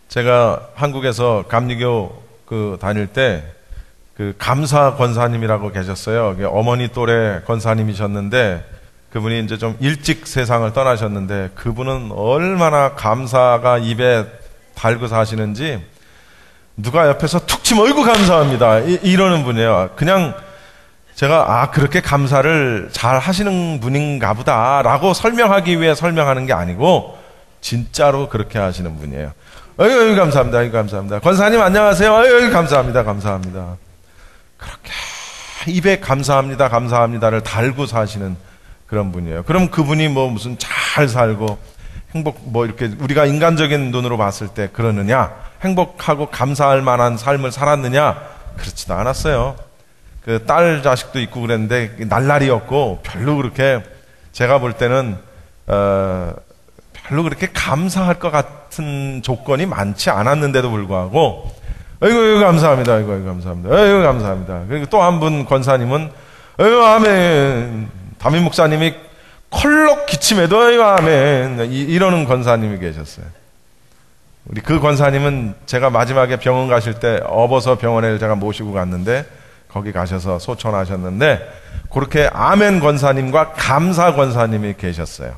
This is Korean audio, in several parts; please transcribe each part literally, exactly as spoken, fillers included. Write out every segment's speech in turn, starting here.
제가 한국에서 감리교 그 다닐 때 그 감사 권사님이라고 계셨어요. 어머니 또래 권사님이셨는데 그분이 이제 좀 일찍 세상을 떠나셨는데 그분은 얼마나 감사가 입에 달고 사시는지 누가 옆에서 툭 치면 어이구 감사합니다 이, 이러는 분이에요. 그냥 제가 아 그렇게 감사를 잘 하시는 분인가 보다 라고 설명하기 위해 설명하는 게 아니고 진짜로 그렇게 하시는 분이에요. 어이구, 어이구 감사합니다. 어이구 감사합니다. 권사님 안녕하세요. 어이구 감사합니다. 감사합니다. 그렇게 입에 감사합니다. 감사합니다를 달고 사시는 그런 분이에요. 그럼 그분이 뭐 무슨 잘 살고 행복 뭐 이렇게 우리가 인간적인 눈으로 봤을 때 그러느냐? 행복하고 감사할 만한 삶을 살았느냐? 그렇지도 않았어요. 그 딸 자식도 있고 그랬는데 날라리였고 별로 그렇게 제가 볼 때는 어 별로 그렇게 감사할 것 같은 조건이 많지 않았는데도 불구하고 어이구, 어이구 감사합니다. 어이구, 어이구 감사합니다. 어이구 감사합니다. 그리고 또 한 분 권사님은 어이구 아멘. 담임 목사님이 컬럭 기침해도 어이구 아멘. 이, 이러는 권사님이 계셨어요. 우리 그 권사님은 제가 마지막에 병원 가실 때 업어서 병원에 제가 모시고 갔는데 거기 가셔서 소천하셨는데 그렇게 아멘 권사님과 감사 권사님이 계셨어요.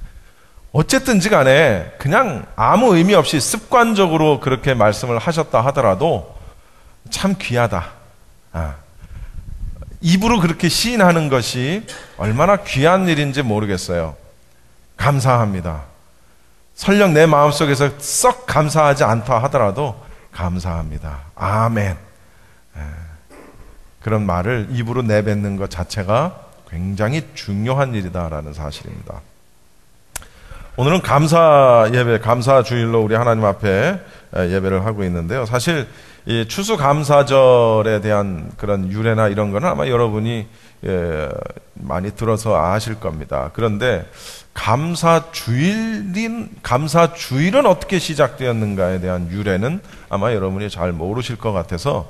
어쨌든지 간에 그냥 아무 의미 없이 습관적으로 그렇게 말씀을 하셨다 하더라도 참 귀하다. 아. 입으로 그렇게 시인하는 것이 얼마나 귀한 일인지 모르겠어요. 감사합니다. 설령 내 마음속에서 썩 감사하지 않다 하더라도 감사합니다. 아멘. 에. 그런 말을 입으로 내뱉는 것 자체가 굉장히 중요한 일이다라는 사실입니다. 오늘은 감사 예배, 감사 주일로 우리 하나님 앞에 예배를 하고 있는데요. 사실 이 추수감사절에 대한 그런 유래나 이런 거는 아마 여러분이 예, 많이 들어서 아실 겁니다. 그런데 감사 주일인 감사 주일은 어떻게 시작되었는가에 대한 유래는 아마 여러분이 잘 모르실 것 같아서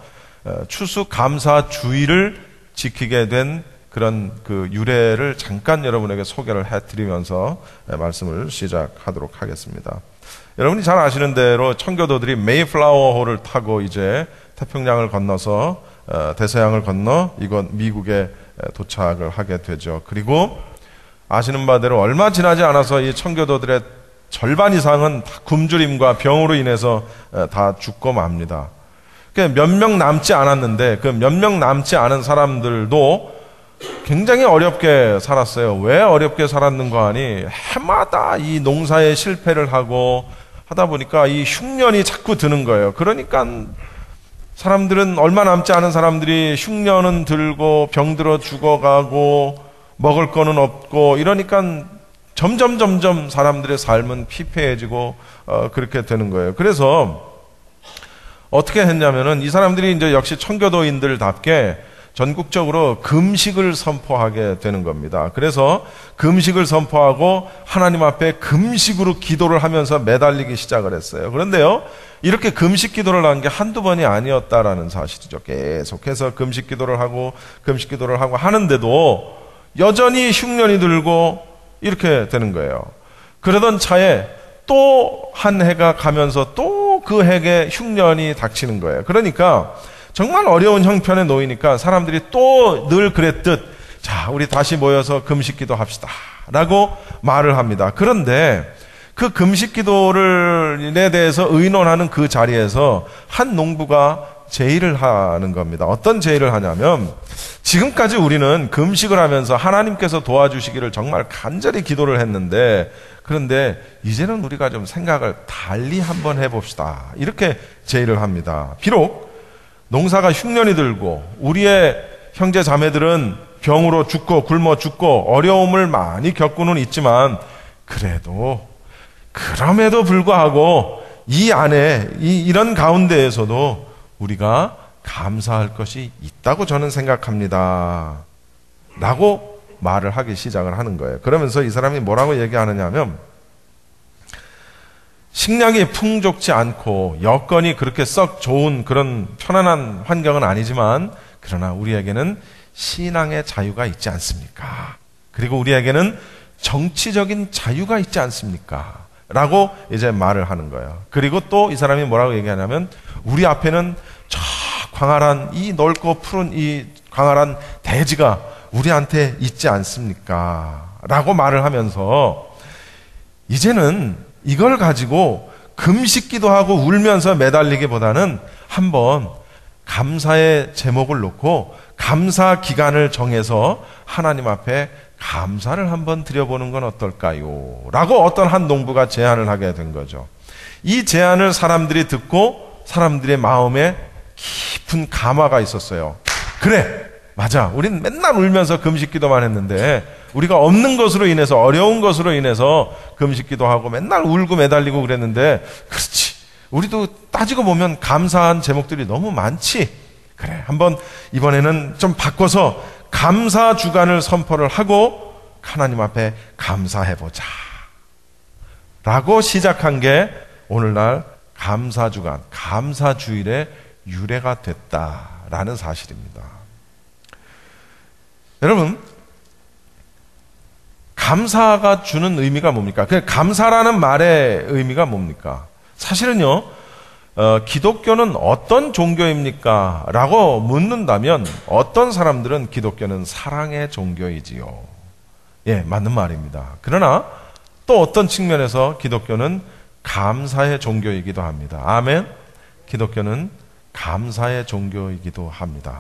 추수감사 주일을 지키게 된 그런 그 유래를 잠깐 여러분에게 소개를 해드리면서 말씀을 시작하도록 하겠습니다. 여러분이 잘 아시는 대로 청교도들이 메이플라워호를 타고 이제 태평양을 건너서 대서양을 건너 이곳 미국에 도착을 하게 되죠. 그리고 아시는 바대로 얼마 지나지 않아서 이 청교도들의 절반 이상은 다 굶주림과 병으로 인해서 다 죽고 맙니다. 몇 명 남지 않았는데 그 몇 명 남지 않은 사람들도 굉장히 어렵게 살았어요. 왜 어렵게 살았는가 하니 해마다 이 농사에 실패를 하고 하다 보니까 이 흉년이 자꾸 드는 거예요. 그러니까 사람들은 얼마 남지 않은 사람들이 흉년은 들고 병들어 죽어가고 먹을 거는 없고 이러니까 점점 점점 사람들의 삶은 피폐해지고 어, 그렇게 되는 거예요. 그래서 어떻게 했냐면은 이 사람들이 이제 역시 청교도인들답게 전국적으로 금식을 선포하게 되는 겁니다. 그래서 금식을 선포하고 하나님 앞에 금식으로 기도를 하면서 매달리기 시작을 했어요. 그런데요, 이렇게 금식 기도를 한 게 한두 번이 아니었다라는 사실이죠. 계속해서 금식 기도를 하고 금식 기도를 하고 하는데도 여전히 흉년이 들고 이렇게 되는 거예요. 그러던 차에 또 한 해가 가면서 또 그 해에 흉년이 닥치는 거예요. 그러니까 정말 어려운 형편에 놓이니까 사람들이 또 늘 그랬듯 자 우리 다시 모여서 금식기도 합시다 라고 말을 합니다. 그런데 그 금식기도에 대해서 의논하는 그 자리에서 한 농부가 제의를 하는 겁니다. 어떤 제의를 하냐면 지금까지 우리는 금식을 하면서 하나님께서 도와주시기를 정말 간절히 기도를 했는데 그런데 이제는 우리가 좀 생각을 달리 한번 해봅시다. 이렇게 제의를 합니다. 비록 농사가 흉년이 들고 우리의 형제 자매들은 병으로 죽고 굶어 죽고 어려움을 많이 겪고는 있지만 그래도 그럼에도 불구하고 이 안에 이, 이런 가운데에서도 우리가 감사할 것이 있다고 저는 생각합니다 라고 말을 하기 시작을 하는 거예요. 그러면서 이 사람이 뭐라고 얘기하느냐 하면 식량이 풍족지 않고 여건이 그렇게 썩 좋은 그런 편안한 환경은 아니지만 그러나 우리에게는 신앙의 자유가 있지 않습니까? 그리고 우리에게는 정치적인 자유가 있지 않습니까? 라고 이제 말을 하는 거예요. 그리고 또 이 사람이 뭐라고 얘기하냐면, 우리 앞에는 저 광활한 이 넓고 푸른 이 광활한 대지가 우리한테 있지 않습니까? 라고 말을 하면서, 이제는 이걸 가지고 금식기도 하고 울면서 매달리기보다는 한번 감사의 제목을 놓고 감사 기간을 정해서 하나님 앞에 감사를 한번 드려보는 건 어떨까요? 라고 어떤 한 농부가 제안을 하게 된 거죠. 이 제안을 사람들이 듣고 사람들의 마음에 깊은 감화가 있었어요. 그래, 맞아. 우린 맨날 울면서 금식기도만 했는데 우리가 없는 것으로 인해서, 어려운 것으로 인해서 금식기도 하고 맨날 울고 매달리고 그랬는데, 그렇지, 우리도 따지고 보면 감사한 제목들이 너무 많지. 그래, 한번 이번에는 좀 바꿔서 감사 주간을 선포를 하고 하나님 앞에 감사해보자 라고 시작한 게 오늘날 감사 주간, 감사 주일의 유래가 됐다라는 사실입니다. 여러분, 감사가 주는 의미가 뭡니까? 그 감사라는 말의 의미가 뭡니까? 사실은요, 어, 기독교는 어떤 종교입니까? 라고 묻는다면 어떤 사람들은 기독교는 사랑의 종교이지요. 예, 맞는 말입니다. 그러나 또 어떤 측면에서 기독교는 감사의 종교이기도 합니다. 아멘. 기독교는 감사의 종교이기도 합니다.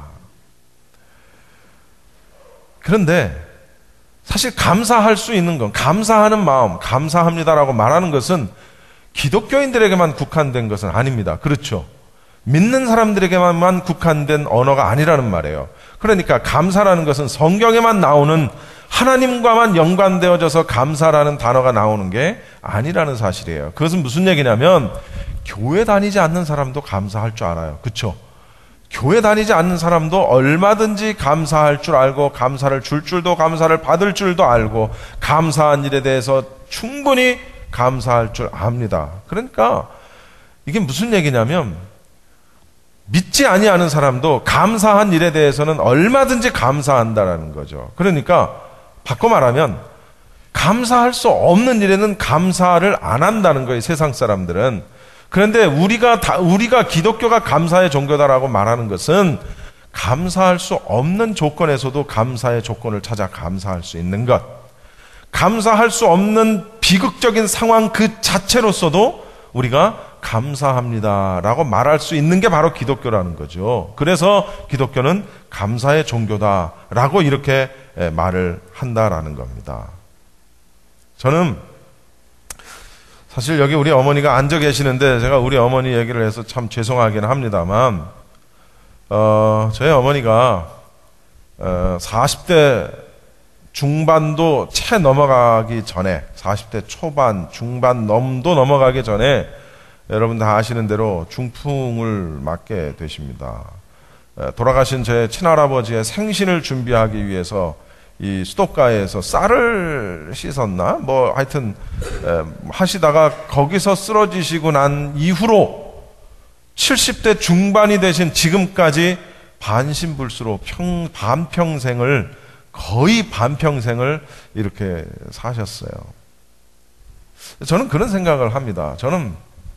그런데 사실 감사할 수 있는 건, 감사하는 마음, 감사합니다라고 말하는 것은 기독교인들에게만 국한된 것은 아닙니다. 그렇죠? 믿는 사람들에게만 국한된 언어가 아니라는 말이에요. 그러니까 감사라는 것은 성경에만 나오는, 하나님과만 연관되어져서 감사라는 단어가 나오는 게 아니라는 사실이에요. 그것은 무슨 얘기냐면, 교회 다니지 않는 사람도 감사할 줄 알아요. 그렇죠? 교회 다니지 않는 사람도 얼마든지 감사할 줄 알고, 감사를 줄 줄도, 감사를 받을 줄도 알고, 감사한 일에 대해서 충분히 감사할 줄 압니다. 그러니까 이게 무슨 얘기냐면, 믿지 아니하는 사람도 감사한 일에 대해서는 얼마든지 감사한다라는 거죠. 그러니까 바꿔 말하면 감사할 수 없는 일에는 감사를 안 한다는 거예요, 세상 사람들은. 그런데 우리가 다, 우리가 기독교가 감사의 종교다라고 말하는 것은 감사할 수 없는 조건에서도 감사의 조건을 찾아 감사할 수 있는 것, 감사할 수 없는 비극적인 상황 그 자체로서도 우리가 감사합니다라고 말할 수 있는 게 바로 기독교라는 거죠. 그래서 기독교는 감사의 종교다라고 이렇게 말을 한다라는 겁니다. 저는 사실 여기 우리 어머니가 앉아 계시는데 제가 우리 어머니 얘기를 해서 참 죄송하긴 합니다만, 어, 저희 어머니가 어, 사십 대 중반도 채 넘어가기 전에, 사십 대 초반, 중반 넘도 넘어가기 전에 여러분 다 아시는 대로 중풍을 맞게 되십니다. 돌아가신 제 친할아버지의 생신을 준비하기 위해서 이 수도가에서 쌀을 씻었나? 뭐 하여튼 하시다가 거기서 쓰러지시고 난 이후로 칠십 대 중반이 되신 지금까지 반신불수로 평, 반평생을, 거의 반평생을 이렇게 사셨어요. 저는 그런 생각을 합니다. 저는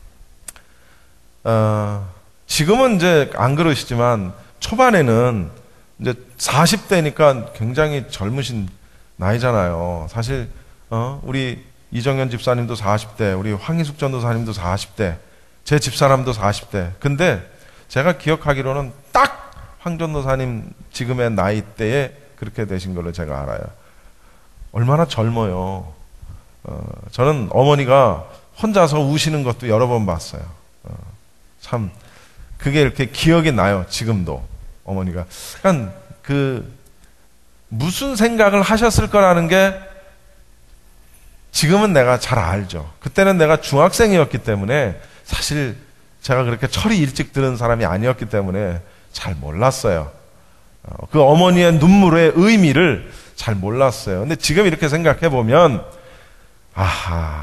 어, 지금은 이제 안 그러시지만 초반에는 이제 사십 대니까 굉장히 젊으신 나이잖아요. 사실 어, 우리 이정현 집사님도 사십 대, 우리 황희숙 전도사님도 사십 대, 제 집사람도 사십 대. 근데 제가 기억하기로는 딱 황 전도사님 지금의 나이대에 그렇게 되신 걸로 제가 알아요. 얼마나 젊어요. 어, 저는 어머니가 혼자서 우시는 것도 여러 번 봤어요. 어, 참 그게 이렇게 기억이 나요. 지금도 어머니가. 그러니까 그 무슨 생각을 하셨을 거라는 게 지금은 내가 잘 알죠. 그때는 내가 중학생이었기 때문에 사실 제가 그렇게 철이 일찍 드는 사람이 아니었기 때문에 잘 몰랐어요. 어, 그 어머니의 눈물의 의미를 잘 몰랐어요. 근데 지금 이렇게 생각해 보면, 아하,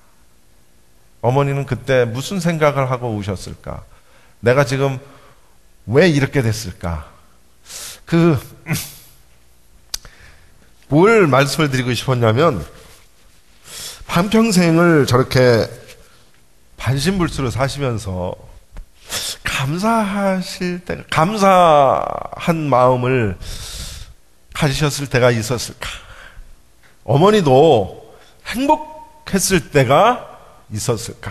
어머니는 그때 무슨 생각을 하고 우셨을까? 내가 지금 왜 이렇게 됐을까? 그, 뭘 말씀을 드리고 싶었냐면, 한평생을 저렇게 반신불수로 사시면서 감사하실 때, 감사한 마음을 가지셨을 때가 있었을까? 어머니도 행복했을 때가 있었을까?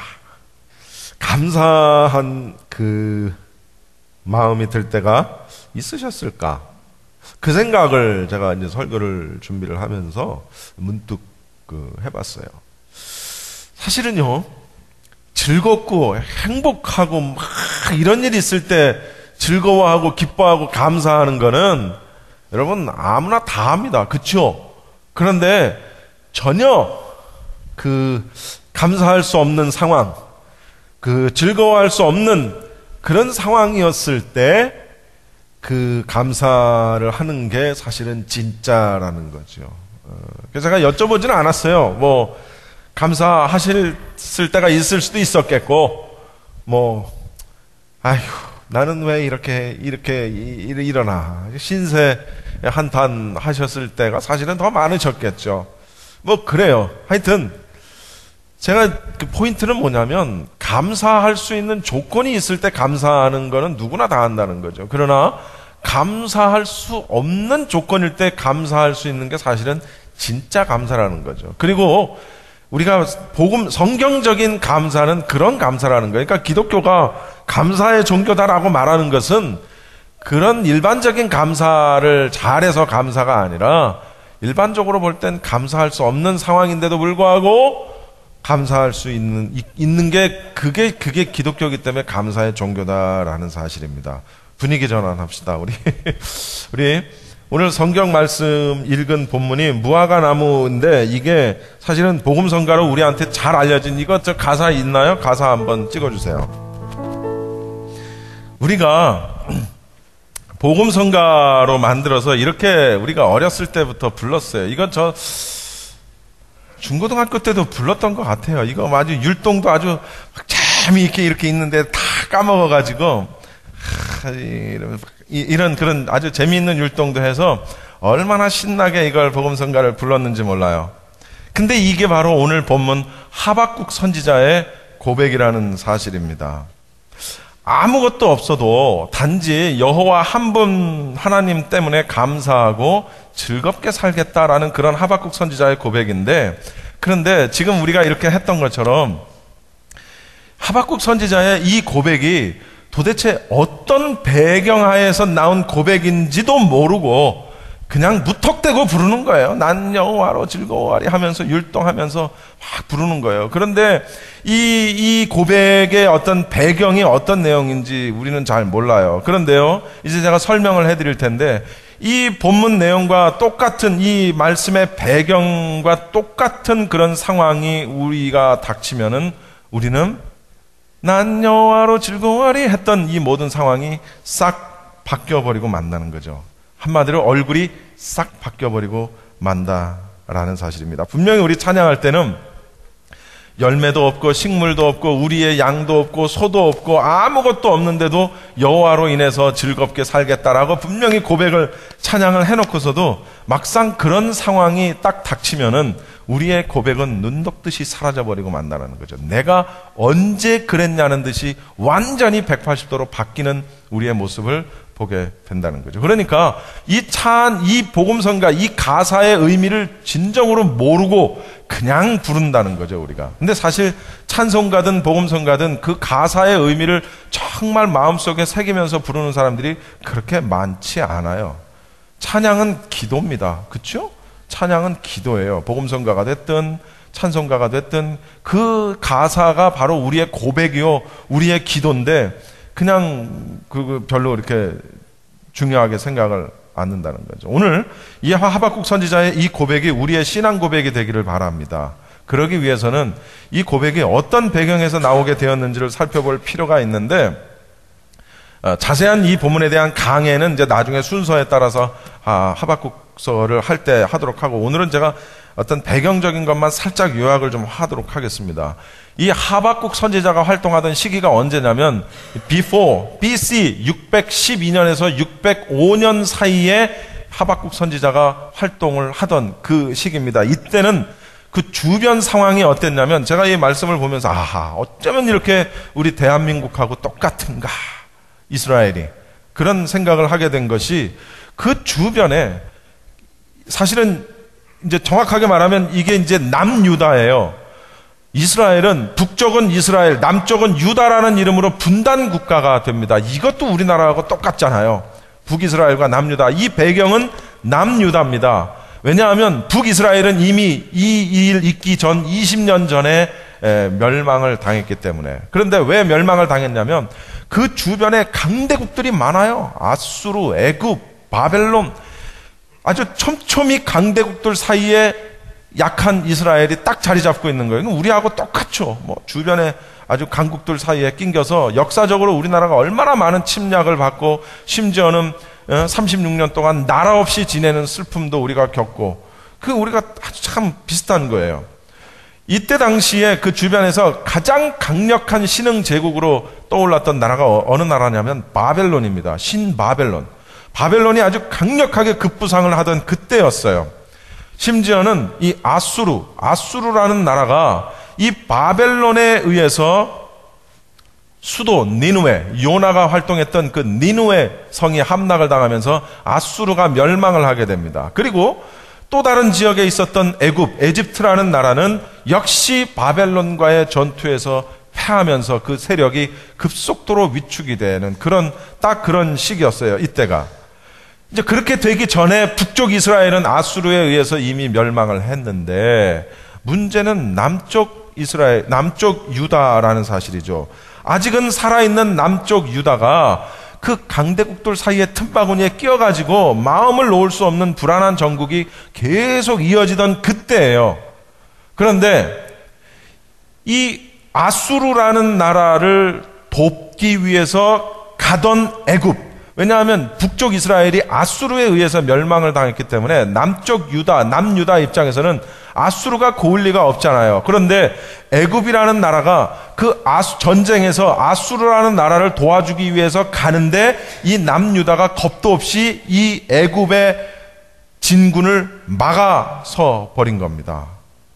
감사한 그 마음이 들 때가 있으셨을까? 그 생각을 제가 이제 설교를 준비를 하면서 문득 그 해봤어요. 사실은요, 즐겁고 행복하고 막 이런 일이 있을 때 즐거워하고 기뻐하고 감사하는 거는 여러분 아무나 다 합니다. 그렇죠? 그런데 전혀 그 감사할 수 없는 상황, 그 즐거워할 수 없는 그런 상황이었을 때 그 감사를 하는 게 사실은 진짜라는 거죠. 그래서 제가 여쭤보지는 않았어요. 뭐 감사하실 때가 있을 수도 있었겠고, 뭐 아휴 나는 왜 이렇게 이렇게 일어나 신세 한탄 하셨을 때가 사실은 더 많으셨겠죠. 뭐 그래요. 하여튼 제가 그 포인트는 뭐냐면 감사할 수 있는 조건이 있을 때 감사하는 거는 누구나 다 한다는 거죠. 그러나 감사할 수 없는 조건일 때 감사할 수 있는 게 사실은 진짜 감사라는 거죠. 그리고 우리가 복음 성경적인 감사는 그런 감사라는 거예요. 그러니까 기독교가 감사의 종교다라고 말하는 것은 그런 일반적인 감사를 잘해서 감사가 아니라 일반적으로 볼 땐 감사할 수 없는 상황인데도 불구하고 감사할 수 있는, 있는 게, 그게, 그게 기독교이기 때문에 감사의 종교다라는 사실입니다. 분위기 전환합시다, 우리. 우리, 오늘 성경 말씀 읽은 본문이 무화과 나무인데, 이게 사실은 복음성가로 우리한테 잘 알려진, 이거 저 가사 있나요? 가사 한번 찍어주세요. 우리가 복음성가로 만들어서 이렇게 우리가 어렸을 때부터 불렀어요. 이건 저, 중고등학교 때도 불렀던 것 같아요. 이거 아주 율동도 아주 재미있게 이렇게 있는데 다 까먹어가지고 하, 이런, 이런 그런 아주 재미있는 율동도 해서 얼마나 신나게 이걸 복음성가를 불렀는지 몰라요. 근데 이게 바로 오늘 본문 하박국 선지자의 고백이라는 사실입니다. 아무것도 없어도 단지 여호와 한 분 하나님 때문에 감사하고 즐겁게 살겠다라는 그런 하박국 선지자의 고백인데, 그런데 지금 우리가 이렇게 했던 것처럼 하박국 선지자의 이 고백이 도대체 어떤 배경하에서 나온 고백인지도 모르고 그냥 무턱대고 부르는 거예요. 난 여호와로 즐거워하리 하면서 율동하면서 막 부르는 거예요. 그런데 이, 이 고백의 어떤 배경이 어떤 내용인지 우리는 잘 몰라요. 그런데요, 이제 제가 설명을 해드릴 텐데, 이 본문 내용과 똑같은 이 말씀의 배경과 똑같은 그런 상황이 우리가 닥치면은 우리는 난 여호와로 즐거워하리 했던 이 모든 상황이 싹 바뀌어버리고 만다는 거죠. 한마디로 얼굴이 싹 바뀌어버리고 만다라는 사실입니다. 분명히 우리 찬양할 때는 열매도 없고 식물도 없고 우리의 양도 없고 소도 없고 아무것도 없는데도 여호와로 인해서 즐겁게 살겠다라고 분명히 고백을 찬양을 해놓고서도 막상 그런 상황이 딱 닥치면은 우리의 고백은 눈덮듯이 사라져버리고 만다는 거죠. 내가 언제 그랬냐는 듯이 완전히 백팔십 도로 바뀌는 우리의 모습을 보게 된다는 거죠. 그러니까 이 찬, 이 복음성가, 이 가사의 의미를 진정으로 모르고 그냥 부른다는 거죠, 우리가. 근데 사실 찬송가든 복음성가든 그 가사의 의미를 정말 마음속에 새기면서 부르는 사람들이 그렇게 많지 않아요. 찬양은 기도입니다. 그렇죠? 찬양은 기도예요. 복음성가가 됐든 찬송가가 됐든 그 가사가 바로 우리의 고백이요, 우리의 기도인데 그냥 그 별로 이렇게 중요하게 생각을 않는다는 거죠. 오늘 이 하박국 선지자의 이 고백이 우리의 신앙 고백이 되기를 바랍니다. 그러기 위해서는 이 고백이 어떤 배경에서 나오게 되었는지를 살펴볼 필요가 있는데, 어, 자세한 이 본문에 대한 강해는 이제 나중에 순서에 따라서 아, 하박국서를 할 때 하도록 하고, 오늘은 제가 어떤 배경적인 것만 살짝 요약을 좀 하도록 하겠습니다. 이 하박국 선지자가 활동하던 시기가 언제냐면 before 비씨 육백십이 년에서 육백오 년 사이에 하박국 선지자가 활동을 하던 그 시기입니다. 이때는 그 주변 상황이 어땠냐면, 제가 이 말씀을 보면서 아하, 어쩌면 이렇게 우리 대한민국하고 똑같은가, 이스라엘이. 그런 생각을 하게 된 것이, 그 주변에 사실은 이제 정확하게 말하면 이게 이제 남유다예요. 이스라엘은 북쪽은 이스라엘, 남쪽은 유다라는 이름으로 분단 국가가 됩니다. 이것도 우리나라하고 똑같잖아요. 북이스라엘과 남유다. 이 배경은 남유다입니다. 왜냐하면 북이스라엘은 이미 이 일 있기 전 이십 년 전에 멸망을 당했기 때문에. 그런데 왜 멸망을 당했냐면 그 주변에 강대국들이 많아요. 아수르, 애굽, 바벨론, 아주 촘촘히 강대국들 사이에 약한 이스라엘이 딱 자리 잡고 있는 거예요. 우리하고 똑같죠. 뭐 주변에 아주 강국들 사이에 낑겨서 역사적으로 우리나라가 얼마나 많은 침략을 받고, 심지어는 삼십육 년 동안 나라 없이 지내는 슬픔도 우리가 겪고, 그 우리가 아주 참 비슷한 거예요. 이때 당시에 그 주변에서 가장 강력한 신흥 제국으로 떠올랐던 나라가 어느 나라냐면 바벨론입니다. 신바벨론. 바벨론이 아주 강력하게 급부상을 하던 그때였어요. 심지어는 이 아수르, 아수르라는 나라가 이 바벨론에 의해서 수도 니누에, 요나가 활동했던 그 니누에 성이 함락을 당하면서 아수르가 멸망을 하게 됩니다. 그리고 또 다른 지역에 있었던 애굽, 에집트라는 나라는 역시 바벨론과의 전투에서 패하면서 그 세력이 급속도로 위축이 되는 그런, 딱 그런 시기였어요, 이때가. 이제 그렇게 되기 전에 북쪽 이스라엘은 아수르에 의해서 이미 멸망을 했는데, 문제는 남쪽 이스라엘, 남쪽 유다라는 사실이죠. 아직은 살아있는 남쪽 유다가 그 강대국들 사이에 틈바구니에 끼어가지고 마음을 놓을 수 없는 불안한 정국이 계속 이어지던 그때예요. 그런데 이 아수르라는 나라를 돕기 위해서 가던 애굽, 왜냐하면 북쪽 이스라엘이 아수르에 의해서 멸망을 당했기 때문에 남쪽 유다, 남유다 입장에서는 아수르가 고을 리가 없잖아요. 그런데 애굽이라는 나라가 그 아수, 전쟁에서 아수르라는 나라를 도와주기 위해서 가는데 이 남유다가 겁도 없이 이 애굽의 진군을 막아서 버린 겁니다.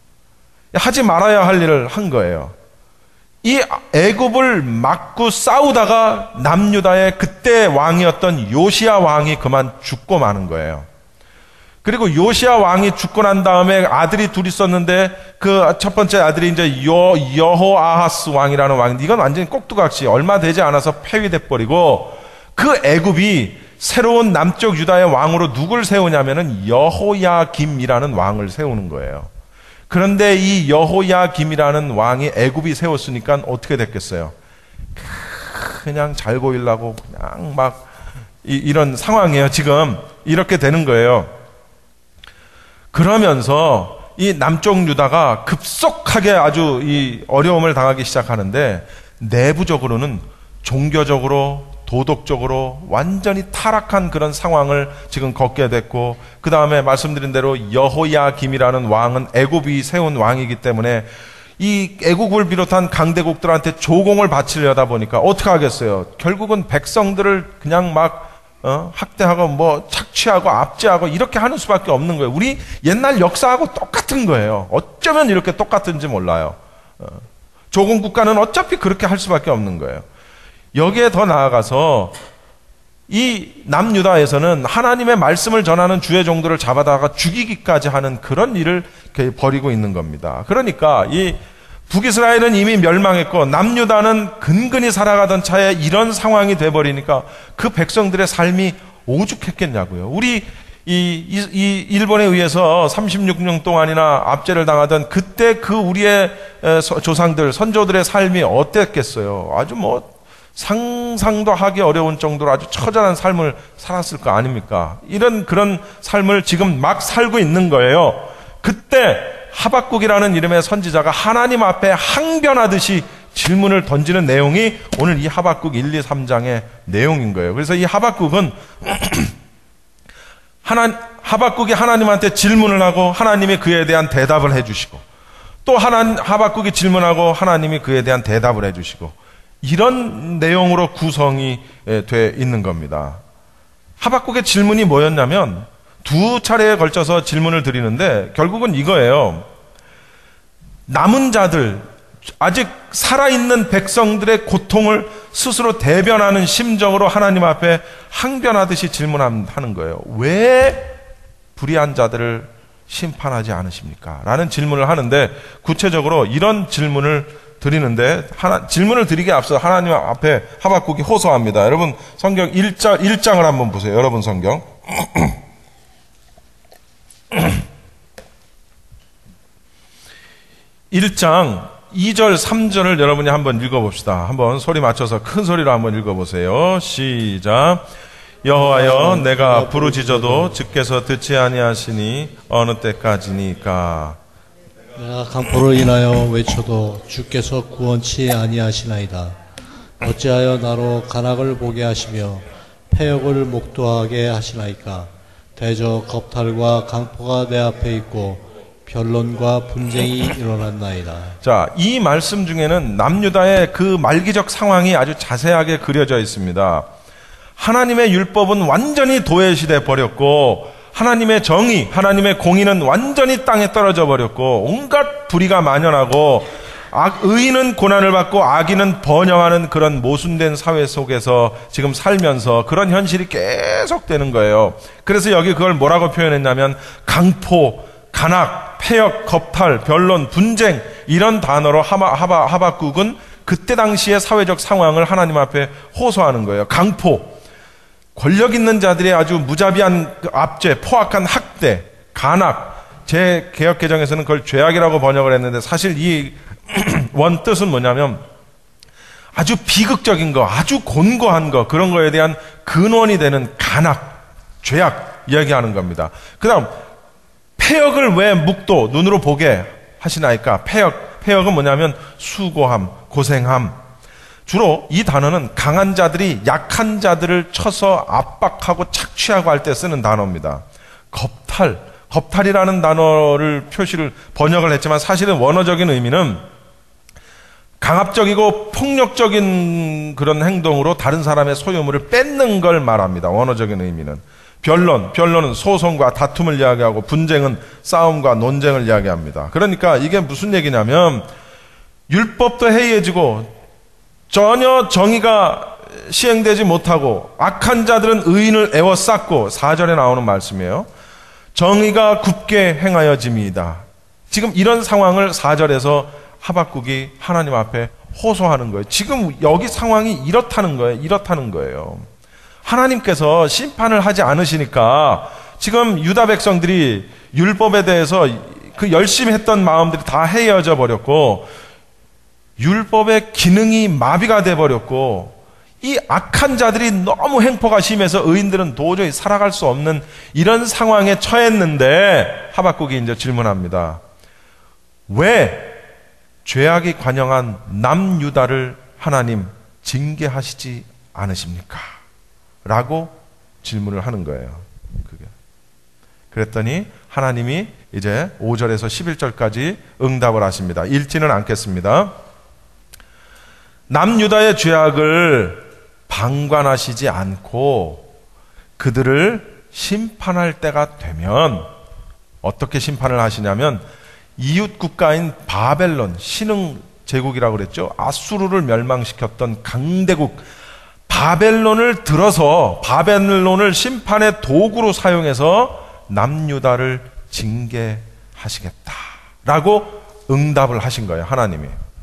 하지 말아야 할 일을 한 거예요. 이 애굽을 막고 싸우다가 남유다의 그때 왕이었던 요시야 왕이 그만 죽고 마는 거예요. 그리고 요시야 왕이 죽고 난 다음에 아들이 둘 있었는데 그 첫 번째 아들이 이제 여, 여호아하스 왕이라는 왕인데, 이건 완전히 꼭두각시, 얼마 되지 않아서 폐위돼 버리고, 그 애굽이 새로운 남쪽 유다의 왕으로 누굴 세우냐면은 여호야김이라는 왕을 세우는 거예요. 그런데 이 여호야김이라는 왕이 애굽이 세웠으니까 어떻게 됐겠어요? 그냥 잘 보이려고 그냥 막 이, 이런 상황이에요. 지금 이렇게 되는 거예요. 그러면서 이 남쪽 유다가 급속하게 아주 이 어려움을 당하기 시작하는데, 내부적으로는 종교적으로, 도덕적으로 완전히 타락한 그런 상황을 지금 겪게 됐고, 그 다음에 말씀드린 대로 여호야김이라는 왕은 애굽이 세운 왕이기 때문에 이 애국을 비롯한 강대국들한테 조공을 바치려다 보니까 어떻게 하겠어요? 결국은 백성들을 그냥 막 어? 학대하고 뭐 착취하고 압제하고 이렇게 하는 수밖에 없는 거예요. 우리 옛날 역사하고 똑같은 거예요. 어쩌면 이렇게 똑같은지 몰라요. 어. 조공 국가는 어차피 그렇게 할 수밖에 없는 거예요. 여기에 더 나아가서 이 남유다에서는 하나님의 말씀을 전하는 주의 종들을 잡아다가 죽이기까지 하는 그런 일을 벌이고 있는 겁니다. 그러니까 이 북이스라엘은 이미 멸망했고 남유다는 근근히 살아가던 차에 이런 상황이 돼버리니까 그 백성들의 삶이 오죽했겠냐고요. 우리 이, 이, 이 일본에 의해서 삼십육 년 동안이나 압제를 당하던 그때 그 우리의 조상들, 선조들의 삶이 어땠겠어요. 아주 뭐 상상도 하기 어려운 정도로 아주 처절한 삶을 살았을 거 아닙니까? 이런 그런 삶을 지금 막 살고 있는 거예요. 그때 하박국이라는 이름의 선지자가 하나님 앞에 항변하듯이 질문을 던지는 내용이 오늘 이 하박국 일, 이, 삼 장의 내용인 거예요. 그래서 이 하박국은 하나, 하박국이 하나님한테 질문을 하고 하나님이 그에 대한 대답을 해주시고, 또 하나, 하박국이 질문하고 하나님이 그에 대한 대답을 해주시고, 이런 내용으로 구성이 돼 있는 겁니다. 하박국의 질문이 뭐였냐면 두 차례에 걸쳐서 질문을 드리는데 결국은 이거예요. 남은 자들, 아직 살아있는 백성들의 고통을 스스로 대변하는 심정으로 하나님 앞에 항변하듯이 질문하는 거예요. 왜 불의한 자들을 심판하지 않으십니까? 라는 질문을 하는데, 구체적으로 이런 질문을 드리는데, 하나, 질문을 드리기에 앞서 하나님 앞에 하박국이 호소합니다. 여러분 성경 일 장, 일 장을 한번 보세요. 여러분 성경 일 장 이 절 삼 절을 여러분이 한번 읽어봅시다. 한번 소리 맞춰서 큰 소리로 한번 읽어보세요. 시작. 여호와여, 내가 부르짖어도 주께서 듣지 아니하시니 어느 때까지니까? 내가 강포로 인하여 외쳐도 주께서 구원치 아니하시나이다. 어찌하여 나로 간악을 보게 하시며 패역을 목도하게 하시나이까? 대저 겁탈과 강포가 내 앞에 있고 변론과 분쟁이 일어났나이다. 자, 이 말씀 중에는 남유다의 그 말기적 상황이 아주 자세하게 그려져 있습니다. 하나님의 율법은 완전히 도외시돼 버렸고, 하나님의 정의, 하나님의 공의는 완전히 땅에 떨어져 버렸고, 온갖 불의가 만연하고, 악, 의인은 고난을 받고 악인은 번영하는 그런 모순된 사회 속에서 지금 살면서 그런 현실이 계속되는 거예요. 그래서 여기 그걸 뭐라고 표현했냐면 강포, 간악, 패역, 겁탈, 변론, 분쟁, 이런 단어로 하바, 하바, 하박국은 그때 당시의 사회적 상황을 하나님 앞에 호소하는 거예요. 강포, 권력 있는 자들의 아주 무자비한 압제, 포악한 학대, 간악, 제 개혁개정에서는 그걸 죄악이라고 번역을 했는데, 사실 이 원 뜻은 뭐냐면 아주 비극적인 거, 아주 곤고한 거, 그런 거에 대한 근원이 되는 간악, 죄악 이야기하는 겁니다. 그 다음 패역을 왜 묵도, 눈으로 보게 하시나이까? 패역, 패역은 뭐냐면 수고함, 고생함. 주로 이 단어는 강한 자들이 약한 자들을 쳐서 압박하고 착취하고 할 때 쓰는 단어입니다. 겁탈, 겁탈이라는 단어를 표시를 번역을 했지만 사실은 원어적인 의미는 강압적이고 폭력적인 그런 행동으로 다른 사람의 소유물을 뺏는 걸 말합니다. 원어적인 의미는. 변론, 변론은 소송과 다툼을 이야기하고, 분쟁은 싸움과 논쟁을 이야기합니다. 그러니까 이게 무슨 얘기냐면 율법도 해이해지고 전혀 정의가 시행되지 못하고 악한 자들은 의인을 애워쌌고, 사 절에 나오는 말씀이에요. 정의가 굽게 행하여짐이다. 지금 이런 상황을 사 절에서 하박국이 하나님 앞에 호소하는 거예요. 지금 여기 상황이 이렇다는 거예요. 이렇다는 거예요. 하나님께서 심판을 하지 않으시니까 지금 유다 백성들이 율법에 대해서 그 열심히 했던 마음들이 다 헤어져 버렸고, 율법의 기능이 마비가 돼 버렸고, 이 악한 자들이 너무 행포가 심해서 의인들은 도저히 살아갈 수 없는 이런 상황에 처했는데, 하박국이 이제 질문합니다. 왜 죄악이 관영한 남유다를 하나님 징계하시지 않으십니까? 라고 질문을 하는 거예요. 그게. 그랬더니 하나님이 이제 오 절에서 십일 절까지 응답을 하십니다. 읽지는 않겠습니다. 남유다의 죄악을 방관하시지 않고 그들을 심판할 때가 되면 어떻게 심판을 하시냐면, 이웃 국가인 바벨론, 신흥 제국이라고 그랬죠. 아수르를 멸망시켰던 강대국 바벨론을 들어서 바벨론을 심판의 도구로 사용해서 남유다를 징계하시겠다라고 응답을 하신 거예요. 하나님이.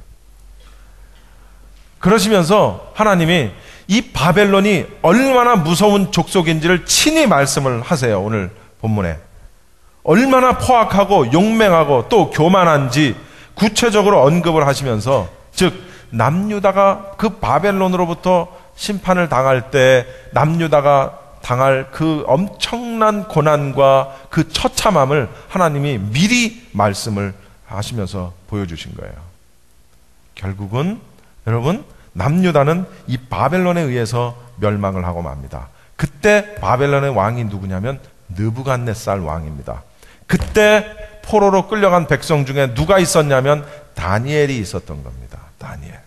그러시면서 하나님이 이 바벨론이 얼마나 무서운 족속인지를 친히 말씀을 하세요. 오늘 본문에. 얼마나 포악하고 용맹하고 또 교만한지 구체적으로 언급을 하시면서, 즉 남유다가 그 바벨론으로부터 심판을 당할 때 남유다가 당할 그 엄청난 고난과 그 처참함을 하나님이 미리 말씀을 하시면서 보여주신 거예요. 결국은 여러분, 남유다는 이 바벨론에 의해서 멸망을 하고 맙니다. 그때 바벨론의 왕이 누구냐면 느부갓네살 왕입니다. 그때 포로로 끌려간 백성 중에 누가 있었냐면 다니엘이 있었던 겁니다. 다니엘.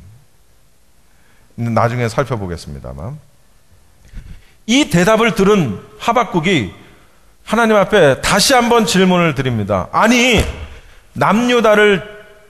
나중에 살펴보겠습니다만, 이 대답을 들은 하박국이 하나님 앞에 다시 한번 질문을 드립니다. 아니, 남유다를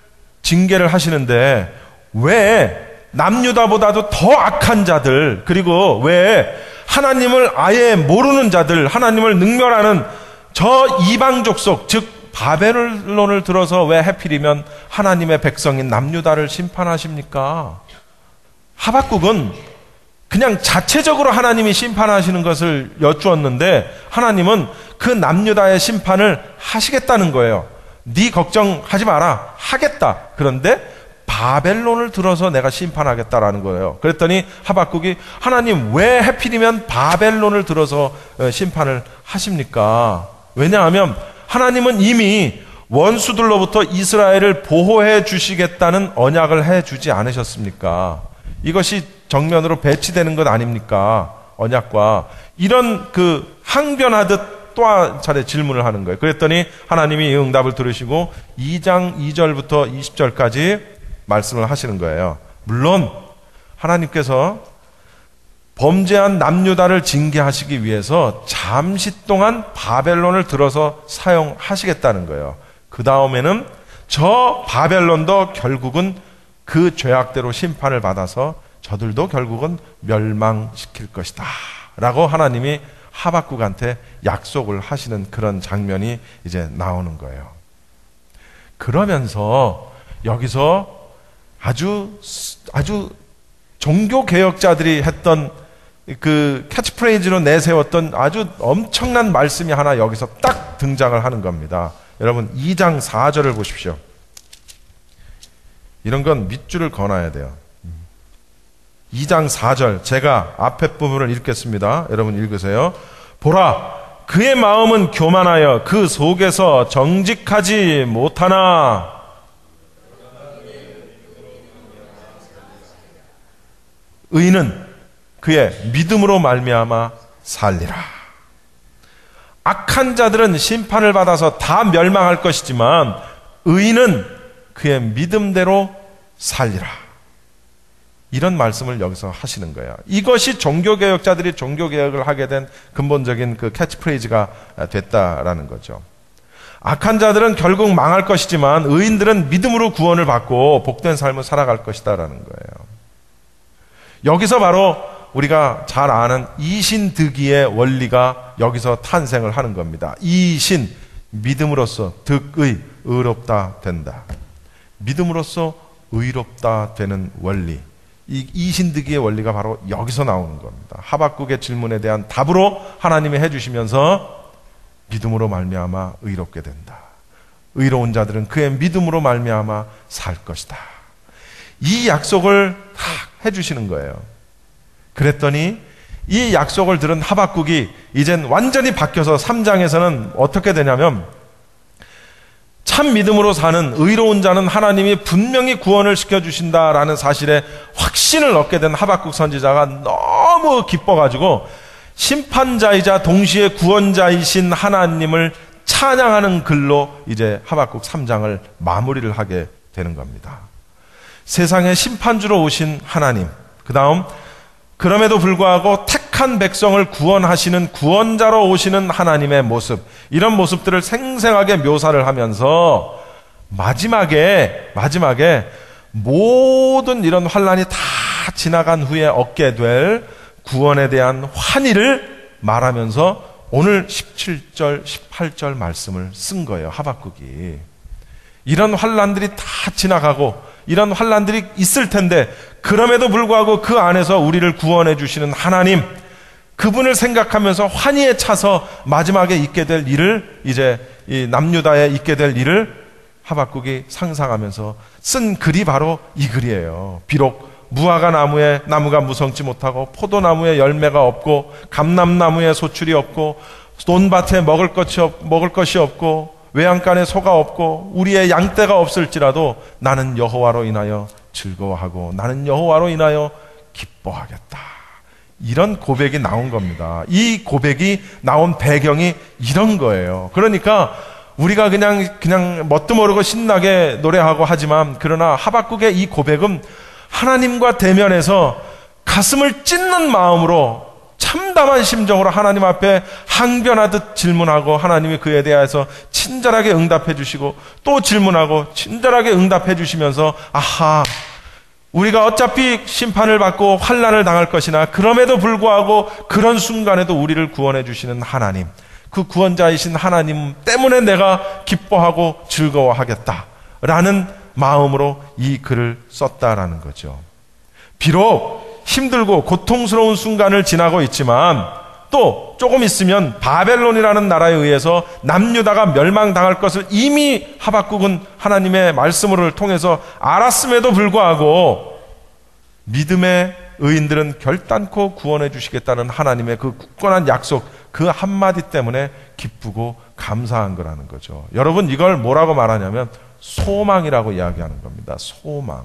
징계를 하시는데 왜 남유다보다도 더 악한 자들, 그리고 왜 하나님을 아예 모르는 자들, 하나님을 능멸하는 저 이방 족속, 즉 바벨론을 들어서 왜 하필이면 하나님의 백성인 남유다를 심판하십니까? 하박국은 그냥 자체적으로 하나님이 심판하시는 것을 여쭈었는데 하나님은 그 남유다의 심판을 하시겠다는 거예요. 네 걱정하지 마라, 하겠다. 그런데 바벨론을 들어서 내가 심판하겠다라는 거예요. 그랬더니 하박국이 하나님 왜 하필이면 바벨론을 들어서 심판을 하십니까? 왜냐하면 하나님은 이미 원수들로부터 이스라엘을 보호해 주시겠다는 언약을 해 주지 않으셨습니까? 이것이 정면으로 배치되는 것 아닙니까? 언약과. 이런 그 항변하듯 또 한 차례 질문을 하는 거예요. 그랬더니 하나님이 이 응답을 들으시고 이 장 이 절부터 이십 절까지 말씀을 하시는 거예요. 물론 하나님께서 범죄한 남유다를 징계하시기 위해서 잠시 동안 바벨론을 들어서 사용하시겠다는 거예요. 그 다음에는 저 바벨론도 결국은 그 죄악대로 심판을 받아서 저들도 결국은 멸망시킬 것이다 라고 하나님이 하박국한테 약속을 하시는 그런 장면이 이제 나오는 거예요. 그러면서 여기서 아주 아주 종교 개혁자들이 했던 그 캐치프레이즈로 내세웠던 아주 엄청난 말씀이 하나 여기서 딱 등장을 하는 겁니다. 여러분 이 장 사 절을 보십시오. 이런 건 밑줄을 그어놔야 돼요. 이 장 사 절 제가 앞에 부분을 읽겠습니다. 여러분 읽으세요. 보라, 그의 마음은 교만하여 그 속에서 정직하지 못하나 의인은 그의 믿음으로 말미암아 살리라. 악한 자들은 심판을 받아서 다 멸망할 것이지만 의인은 그의 믿음대로 살리라. 이런 말씀을 여기서 하시는 거예요. 이것이 종교개혁자들이 종교개혁을 하게 된 근본적인 그 캐치프레이즈가 됐다라는 거죠. 악한 자들은 결국 망할 것이지만 의인들은 믿음으로 구원을 받고 복된 삶을 살아갈 것이다라는 거예요. 여기서 바로 우리가 잘 아는 이신득의의 원리가 여기서 탄생을 하는 겁니다. 이신, 믿음으로써 득의, 의롭다 된다. 믿음으로써 의롭다 되는 원리. 이 이신득의의 원리가 바로 여기서 나오는 겁니다. 하박국의 질문에 대한 답으로 하나님이 해주시면서 믿음으로 말미암아 의롭게 된다. 의로운 자들은 그의 믿음으로 말미암아 살 것이다. 이 약속을 다 해주시는 거예요. 그랬더니 이 약속을 들은 하박국이 이젠 완전히 바뀌어서 삼 장에서는 어떻게 되냐면 참 믿음으로 사는 의로운 자는 하나님이 분명히 구원을 시켜주신다라는 사실에 확신을 얻게 된 하박국 선지자가 너무 기뻐가지고 심판자이자 동시에 구원자이신 하나님을 찬양하는 글로 이제 하박국 삼 장을 마무리를 하게 되는 겁니다. 세상의 심판주로 오신 하나님, 그 다음 그럼에도 불구하고 택한 백성을 구원하시는 구원자로 오시는 하나님의 모습, 이런 모습들을 생생하게 묘사를 하면서 마지막에 마지막에 모든 이런 환난이 다 지나간 후에 얻게 될 구원에 대한 환희를 말하면서 오늘 십칠 절, 십팔 절 말씀을 쓴 거예요. 하박국이. 이런 환난들이 다 지나가고 이런 환난들이 있을 텐데 그럼에도 불구하고 그 안에서 우리를 구원해 주시는 하나님, 그분을 생각하면서 환희에 차서 마지막에 있게 될 일을, 이제 이 남유다에 있게 될 일을 하박국이 상상하면서 쓴 글이 바로 이 글이에요. 비록 무화과 나무에 나무가 무성치 못하고 포도나무에 열매가 없고 감람나무에 소출이 없고 논밭에 먹을 것이, 없, 먹을 것이 없고 외양간에 소가 없고 우리의 양떼가 없을지라도 나는 여호와로 인하여 즐거워하고 나는 여호와로 인하여 기뻐하겠다. 이런 고백이 나온 겁니다. 이 고백이 나온 배경이 이런 거예요. 그러니까 우리가 그냥 그냥 뭣도 모르고 신나게 노래하고 하지만, 그러나 하박국의 이 고백은 하나님과 대면해서 가슴을 찢는 마음으로 참담한 심정으로 하나님 앞에 항변하듯 질문하고 하나님이 그에 대해서 친절하게 응답해 주시고 또 질문하고 친절하게 응답해 주시면서 아하, 우리가 어차피 심판을 받고 환난을 당할 것이나 그럼에도 불구하고 그런 순간에도 우리를 구원해 주시는 하나님, 그 구원자이신 하나님 때문에 내가 기뻐하고 즐거워하겠다라는 마음으로 이 글을 썼다라는 거죠. 비록 힘들고 고통스러운 순간을 지나고 있지만 또 조금 있으면 바벨론이라는 나라에 의해서 남유다가 멸망당할 것을 이미 하박국은 하나님의 말씀을 통해서 알았음에도 불구하고 믿음의 의인들은 결단코 구원해 주시겠다는 하나님의 그 굳건한 약속, 그 한마디 때문에 기쁘고 감사한 거라는 거죠. 여러분, 이걸 뭐라고 말하냐면 소망이라고 이야기하는 겁니다. 소망.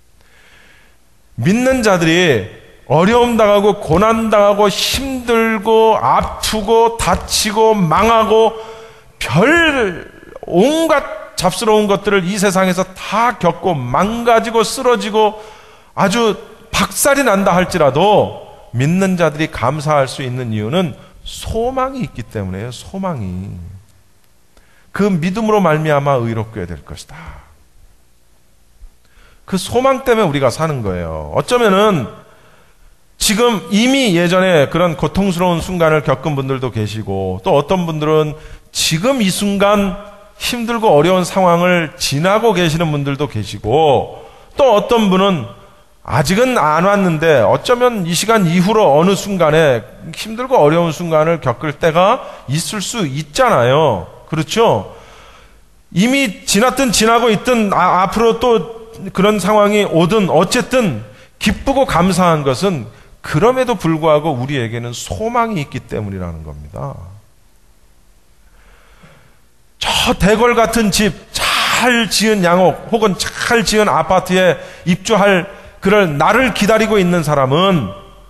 믿는 자들이 어려움 당하고 고난 당하고 힘들고 아프고 다치고 망하고 별 온갖 잡스러운 것들을 이 세상에서 다 겪고 망가지고 쓰러지고 아주 박살이 난다 할지라도 믿는 자들이 감사할 수 있는 이유는 소망이 있기 때문에요. 소망이. 그 믿음으로 말미암아 의롭게 될 것이다. 그 소망 때문에 우리가 사는 거예요. 어쩌면은 지금 이미 예전에 그런 고통스러운 순간을 겪은 분들도 계시고 또 어떤 분들은 지금 이 순간 힘들고 어려운 상황을 지나고 계시는 분들도 계시고 또 어떤 분은 아직은 안 왔는데 어쩌면 이 시간 이후로 어느 순간에 힘들고 어려운 순간을 겪을 때가 있을 수 있잖아요. 그렇죠? 이미 지났든 지나고 있든 아, 앞으로 또 그런 상황이 오든 어쨌든 기쁘고 감사한 것은 그럼에도 불구하고 우리에게는 소망이 있기 때문이라는 겁니다. 저 대궐 같은 집, 잘 지은 양옥 혹은 잘 지은 아파트에 입주할 그럴 나를 기다리고 있는 사람은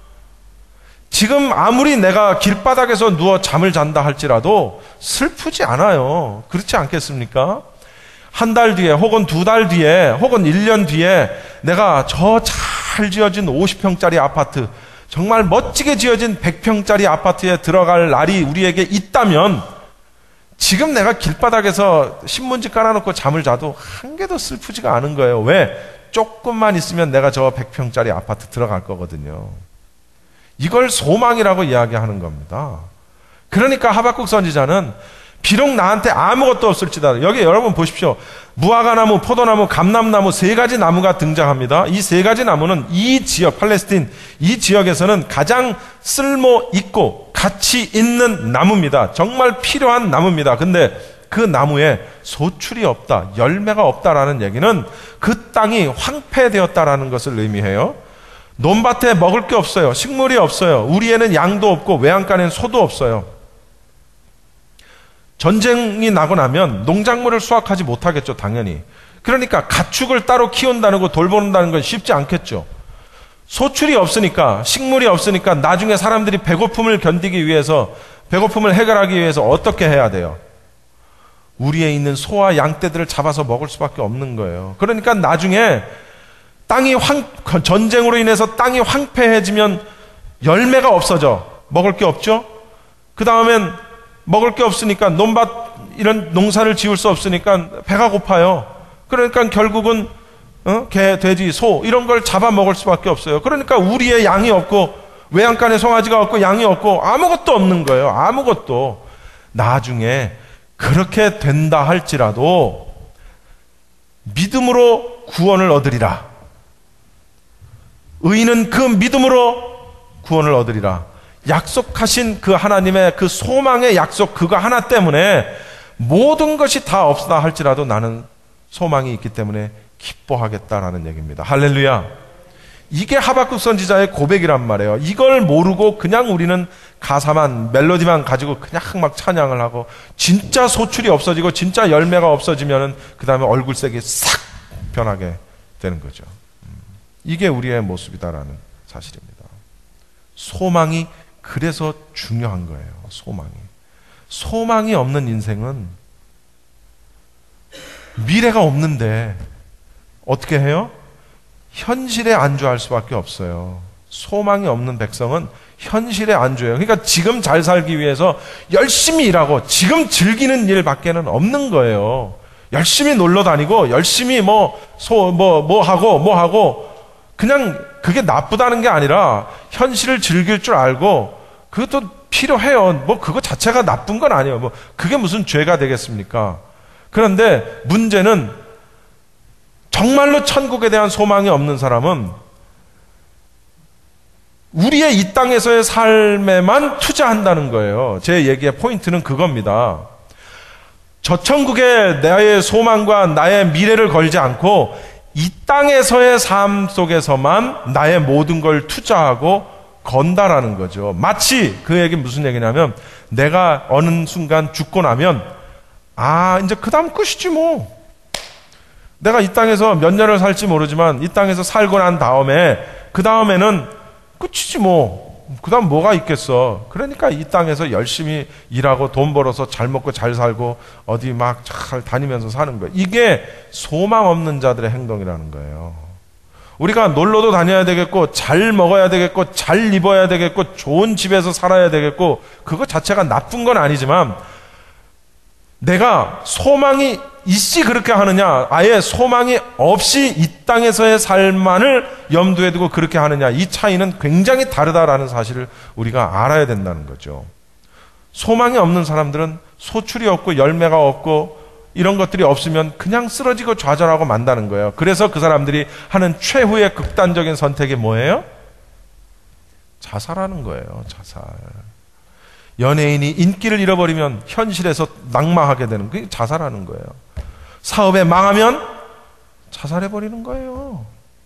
지금 아무리 내가 길바닥에서 누워 잠을 잔다 할지라도 슬프지 않아요. 그렇지 않겠습니까? 한 달 뒤에 혹은 두 달 뒤에 혹은 일 년 뒤에 내가 저 잘 지어진 오십 평짜리 아파트, 정말 멋지게 지어진 백 평짜리 아파트에 들어갈 날이 우리에게 있다면 지금 내가 길바닥에서 신문지 깔아놓고 잠을 자도 한 개도 슬프지가 않은 거예요. 왜? 조금만 있으면 내가 저 백 평짜리 아파트 들어갈 거거든요. 이걸 소망이라고 이야기하는 겁니다. 그러니까 하박국 선지자는 비록 나한테 아무것도 없을지라도, 여기 여러분 보십시오. 무화과나무, 포도나무, 감람나무 세 가지 나무가 등장합니다. 이 세 가지 나무는 이 지역, 팔레스틴 이 지역에서는 가장 쓸모 있고 가치 있는 나무입니다. 정말 필요한 나무입니다. 근데 그 나무에 소출이 없다, 열매가 없다라는 얘기는 그 땅이 황폐되었다라는 것을 의미해요. 논밭에 먹을 게 없어요. 식물이 없어요. 우리에는 양도 없고 외양간에는 소도 없어요. 전쟁이 나고 나면 농작물을 수확하지 못하겠죠, 당연히. 그러니까 가축을 따로 키운다는 거, 돌보는다는 건 쉽지 않겠죠. 소출이 없으니까, 식물이 없으니까 나중에 사람들이 배고픔을 견디기 위해서, 배고픔을 해결하기 위해서 어떻게 해야 돼요? 우리에 있는 소와 양떼들을 잡아서 먹을 수밖에 없는 거예요. 그러니까 나중에 땅이 황, 전쟁으로 인해서 땅이 황폐해지면 열매가 없어져. 먹을 게 없죠? 그 다음엔 먹을 게 없으니까 논밭 이런 농사를 지을 수 없으니까 배가 고파요. 그러니까 결국은 어? 개, 돼지, 소 이런 걸 잡아 먹을 수밖에 없어요. 그러니까 우리의 양이 없고 외양간에 송아지가 없고 양이 없고 아무것도 없는 거예요. 아무것도. 나중에 그렇게 된다 할지라도 믿음으로 구원을 얻으리라. 의인은 그 믿음으로 구원을 얻으리라. 약속하신 그 하나님의 그 소망의 약속 그거 하나 때문에 모든 것이 다 없다 할지라도 나는 소망이 있기 때문에 기뻐하겠다라는 얘기입니다. 할렐루야. 이게 하박국 선지자의 고백이란 말이에요. 이걸 모르고 그냥 우리는 가사만 멜로디만 가지고 그냥 막 찬양을 하고 진짜 소출이 없어지고 진짜 열매가 없어지면은 그 다음에 얼굴색이 싹 변하게 되는 거죠. 이게 우리의 모습이다라는 사실입니다. 소망이 그래서 중요한 거예요. 소망이. 소망이 없는 인생은 미래가 없는데 어떻게 해요? 현실에 안주할 수밖에 없어요. 소망이 없는 백성은 현실에 안주해요. 그러니까 지금 잘 살기 위해서 열심히 일하고 지금 즐기는 일밖에는 없는 거예요. 열심히 놀러 다니고 열심히 뭐 소 뭐 뭐 하고 뭐 하고 그냥 그게 나쁘다는 게 아니라 현실을 즐길 줄 알고 그것도 필요해요. 뭐 그거 자체가 나쁜 건 아니에요. 뭐 그게 무슨 죄가 되겠습니까? 그런데 문제는 정말로 천국에 대한 소망이 없는 사람은 우리의 이 땅에서의 삶에만 투자한다는 거예요. 제 얘기의 포인트는 그겁니다. 저 천국에 나의 소망과 나의 미래를 걸지 않고 이 땅에서의 삶 속에서만 나의 모든 걸 투자하고 건다라는 거죠. 마치 그 얘기 무슨 얘기냐면 내가 어느 순간 죽고 나면 아 이제 그 다음 끝이지 뭐. 내가 이 땅에서 몇 년을 살지 모르지만 이 땅에서 살고 난 다음에 그 다음에는 끝이지 뭐. 그 다음 뭐가 있겠어. 그러니까 이 땅에서 열심히 일하고 돈 벌어서 잘 먹고 잘 살고 어디 막 잘 다니면서 사는 거예요. 이게 소망 없는 자들의 행동이라는 거예요. 우리가 놀러도 다녀야 되겠고 잘 먹어야 되겠고 잘 입어야 되겠고 좋은 집에서 살아야 되겠고 그거 자체가 나쁜 건 아니지만 내가 소망이 있이 그렇게 하느냐 아예 소망이 없이 이 땅에서의 삶만을 염두에 두고 그렇게 하느냐 이 차이는 굉장히 다르다라는 사실을 우리가 알아야 된다는 거죠. 소망이 없는 사람들은 소출이 없고 열매가 없고 이런 것들이 없으면 그냥 쓰러지고 좌절하고 만다는 거예요. 그래서 그 사람들이 하는 최후의 극단적인 선택이 뭐예요? 자살하는 거예요. 자살. 연예인이 인기를 잃어버리면 현실에서 낙마하게 되는 그게 자살하는 거예요. 사업에 망하면 자살해버리는 거예요.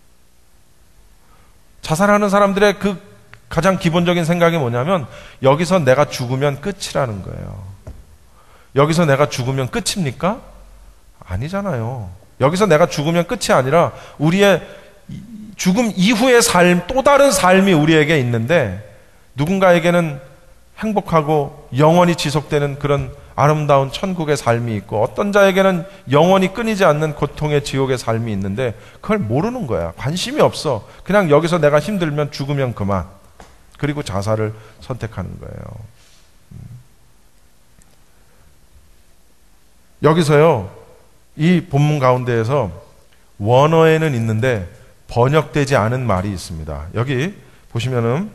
자살하는 사람들의 그 가장 기본적인 생각이 뭐냐면 여기서 내가 죽으면 끝이라는 거예요. 여기서 내가 죽으면 끝입니까? 아니잖아요. 여기서 내가 죽으면 끝이 아니라 우리의 죽음 이후의 삶, 또 다른 삶이 우리에게 있는데 누군가에게는 행복하고 영원히 지속되는 그런 아름다운 천국의 삶이 있고 어떤 자에게는 영원히 끊이지 않는 고통의 지옥의 삶이 있는데 그걸 모르는 거야. 관심이 없어. 그냥 여기서 내가 힘들면 죽으면 그만. 그리고 자살을 선택하는 거예요. 여기서요, 이 본문 가운데에서 원어에는 있는데 번역되지 않은 말이 있습니다. 여기 보시면은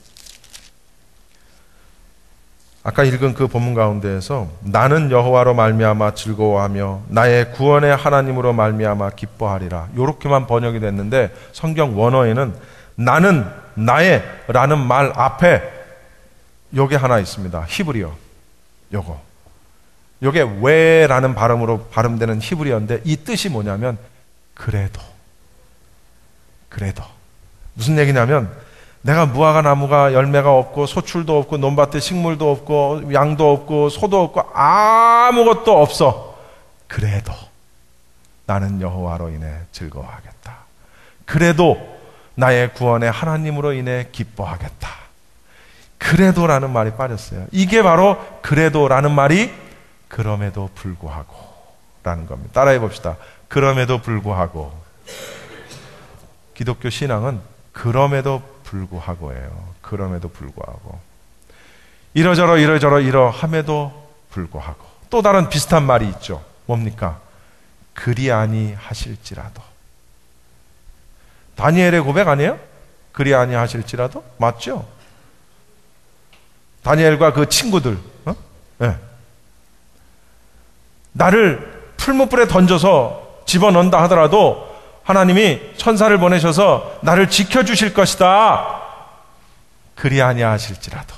아까 읽은 그 본문 가운데에서 나는 여호와로 말미암아 즐거워하며 나의 구원의 하나님으로 말미암아 기뻐하리라 이렇게만 번역이 됐는데 성경 원어에는 나는 나의 라는 말 앞에 요게 하나 있습니다. 히브리어 요거 요게 왜라는 발음으로 발음되는 히브리어인데 이 뜻이 뭐냐면 그래도 그래도 무슨 얘기냐면 내가 무화과 나무가 열매가 없고 소출도 없고 논밭에 식물도 없고 양도 없고 소도 없고 아무것도 없어. 그래도 나는 여호와로 인해 즐거워하겠다. 그래도 나의 구원의 하나님으로 인해 기뻐하겠다. 그래도라는 말이 빠졌어요. 이게 바로 그래도라는 말이 그럼에도 불구하고 라는 겁니다. 따라해 봅시다. 그럼에도 불구하고. 기독교 신앙은 그럼에도 불구하고예요. 그럼에도 불구하고. 이러저러 이러저러 이러함에도 불구하고. 또 다른 비슷한 말이 있죠. 뭡니까? 그리 아니하실지라도. 다니엘의 고백 아니에요? 그리 아니하실지라도? 맞죠? 다니엘과 그 친구들 어? 네. 나를 풀무불에 던져서 집어넣는다 하더라도 하나님이 천사를 보내셔서 나를 지켜주실 것이다. 그리 아니하실지라도.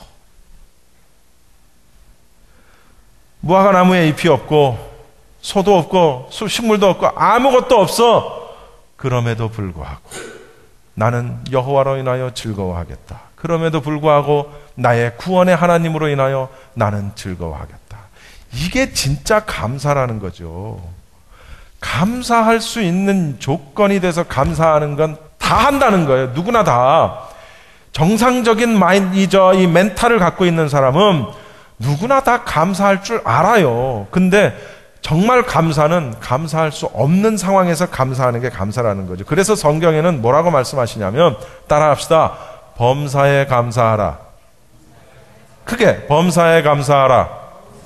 무화과 나무에 잎이 없고 소도 없고 식물도 없고 아무것도 없어. 그럼에도 불구하고 나는 여호와로 인하여 즐거워하겠다. 그럼에도 불구하고 나의 구원의 하나님으로 인하여 나는 즐거워하겠다. 이게 진짜 감사라는 거죠. 감사할 수 있는 조건이 돼서 감사하는 건 다 한다는 거예요. 누구나 다. 정상적인 마인드이저 이 멘탈을 갖고 있는 사람은 누구나 다 감사할 줄 알아요. 근데 정말 감사는 감사할 수 없는 상황에서 감사하는 게 감사라는 거죠. 그래서 성경에는 뭐라고 말씀하시냐면 따라합시다. 범사에 감사하라. 크게 범사에 감사하라.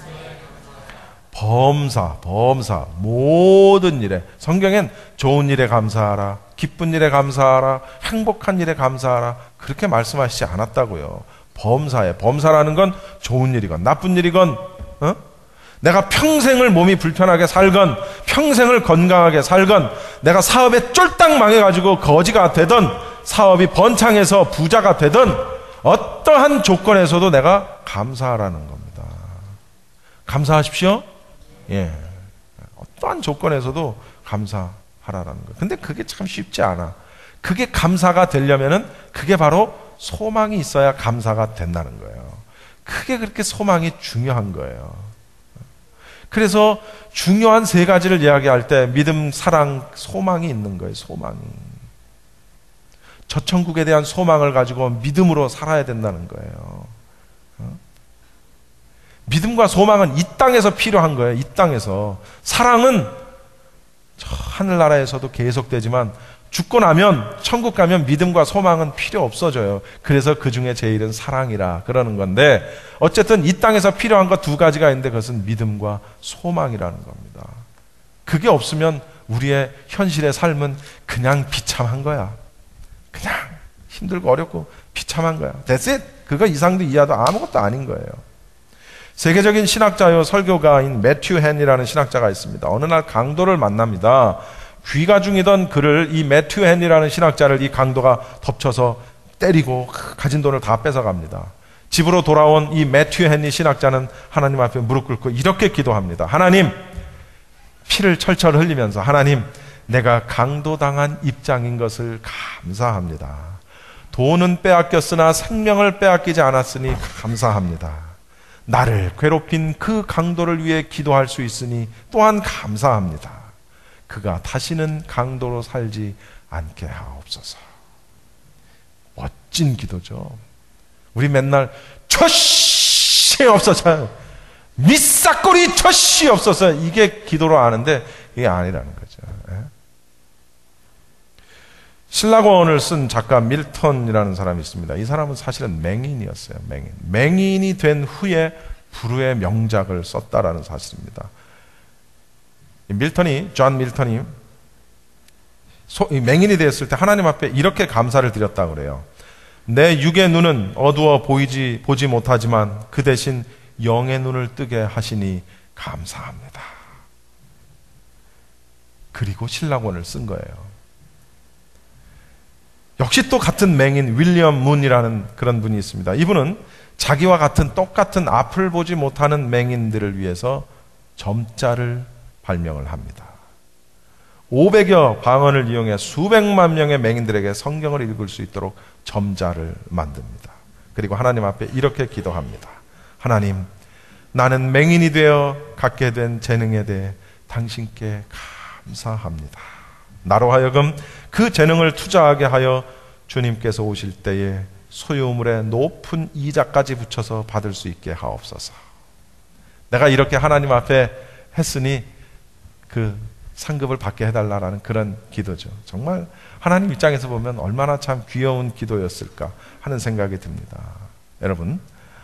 범사, 범사, 모든 일에, 성경엔 좋은 일에 감사하라, 기쁜 일에 감사하라, 행복한 일에 감사하라, 그렇게 말씀하시지 않았다고요. 범사에, 범사라는 건 좋은 일이건 나쁜 일이건, 어? 내가 평생을 몸이 불편하게 살건, 평생을 건강하게 살건, 내가 사업에 쫄딱 망해가지고 거지가 되든, 사업이 번창해서 부자가 되든, 어떠한 조건에서도 내가 감사하라는 겁니다. 감사하십시오. 예. 어떠한 조건에서도 감사하라는 거예요. 근데 그게 참 쉽지 않아. 그게 감사가 되려면은 그게 바로 소망이 있어야 감사가 된다는 거예요. 그게 그렇게 소망이 중요한 거예요. 그래서 중요한 세 가지를 이야기할 때 믿음, 사랑, 소망이 있는 거예요. 소망이. 저 천국에 대한 소망을 가지고 믿음으로 살아야 된다는 거예요. 믿음과 소망은 이 땅에서 필요한 거예요. 이 땅에서. 사랑은 저 하늘나라에서도 계속되지만 죽고 나면 천국 가면 믿음과 소망은 필요 없어져요. 그래서 그 중에 제일은 사랑이라 그러는 건데, 어쨌든 이 땅에서 필요한 거 두 가지가 있는데 그것은 믿음과 소망이라는 겁니다. 그게 없으면 우리의 현실의 삶은 그냥 비참한 거야. 그냥 힘들고 어렵고 비참한 거야. That's it. 그거 이상도 이하도 아무것도 아닌 거예요. 세계적인 신학자요 설교가인 매튜 헨이라는 신학자가 있습니다. 어느 날 강도를 만납니다. 귀가 중이던 그를, 이 매튜 헨이라는 신학자를 이 강도가 덮쳐서 때리고 가진 돈을 다 뺏어갑니다. 집으로 돌아온 이 매튜 헨이 신학자는 하나님 앞에 무릎 꿇고 이렇게 기도합니다. 하나님, 피를 철철 흘리면서, 하나님, 내가 강도당한 입장인 것을 감사합니다. 돈은 빼앗겼으나 생명을 빼앗기지 않았으니 감사합니다. 나를 괴롭힌 그 강도를 위해 기도할 수 있으니 또한 감사합니다. 그가 다시는 강도로 살지 않게 하옵소서. 멋진 기도죠. 우리 맨날 첫시 없어서, 미싸꼬리 첫시 없어서, 이게 기도로 아는데 이게 아니라는 거죠. 신라권을 쓴 작가 밀턴이라는 사람이 있습니다. 이 사람은 사실은 맹인이었어요. 맹인. 맹인이 된 후에 불후의 명작을 썼다라는 사실입니다. 밀턴이, 존 밀턴이 소, 맹인이 되었을 때 하나님 앞에 이렇게 감사를 드렸다고 그래요. 내 육의 눈은 어두워 보이지, 보지 못하지만 그 대신 영의 눈을 뜨게 하시니 감사합니다. 그리고 신라권을 쓴 거예요. 역시 또 같은 맹인 윌리엄 문이라는 그런 분이 있습니다. 이분은 자기와 같은 똑같은 앞을 보지 못하는 맹인들을 위해서 점자를 발명을 합니다. 오백여 방언을 이용해 수백만 명의 맹인들에게 성경을 읽을 수 있도록 점자를 만듭니다. 그리고 하나님 앞에 이렇게 기도합니다. 하나님, 나는 맹인이 되어 갖게 된 재능에 대해 당신께 감사합니다. 나로 하여금 그 재능을 투자하게 하여 주님께서 오실 때에 소유물에 높은 이자까지 붙여서 받을 수 있게 하옵소서. 내가 이렇게 하나님 앞에 했으니 그 상급을 받게 해달라는 그런 기도죠. 정말 하나님 입장에서 보면 얼마나 참 귀여운 기도였을까 하는 생각이 듭니다. 여러분,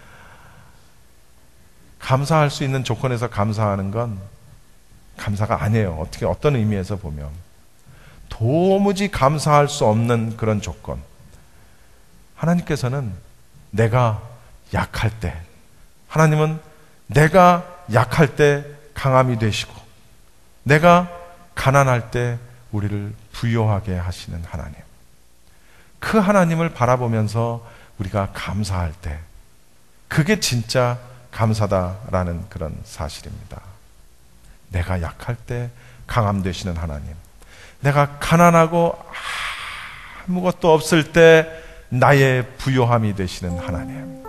감사할 수 있는 조건에서 감사하는 건 감사가 아니에요. 어떻게, 어떤 의미에서 보면 도무지 감사할 수 없는 그런 조건. 하나님께서는 내가 약할 때, 하나님은 내가 약할 때 강함이 되시고, 내가 가난할 때 우리를 부요하게 하시는 하나님. 그 하나님을 바라보면서 우리가 감사할 때, 그게 진짜 감사다라는 그런 사실입니다. 내가 약할 때 강함 되시는 하나님. 내가 가난하고 아무것도 없을 때 나의 부요함이 되시는 하나님.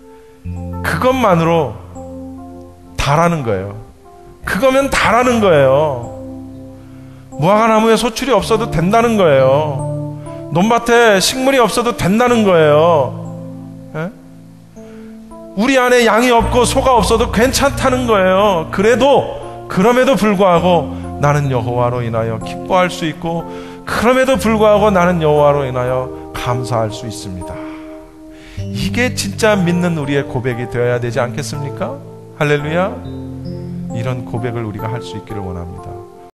그것만으로 다라는 거예요. 그거면 다라는 거예요. 무화과나무에 소출이 없어도 된다는 거예요. 논밭에 식물이 없어도 된다는 거예요. 에? 우리 안에 양이 없고 소가 없어도 괜찮다는 거예요. 그래도, 그럼에도 불구하고 나는 여호와로 인하여 기뻐할 수 있고, 그럼에도 불구하고 나는 여호와로 인하여 감사할 수 있습니다. 이게 진짜 믿는 우리의 고백이 되어야 되지 않겠습니까? 할렐루야. 이런 고백을 우리가 할 수 있기를 원합니다.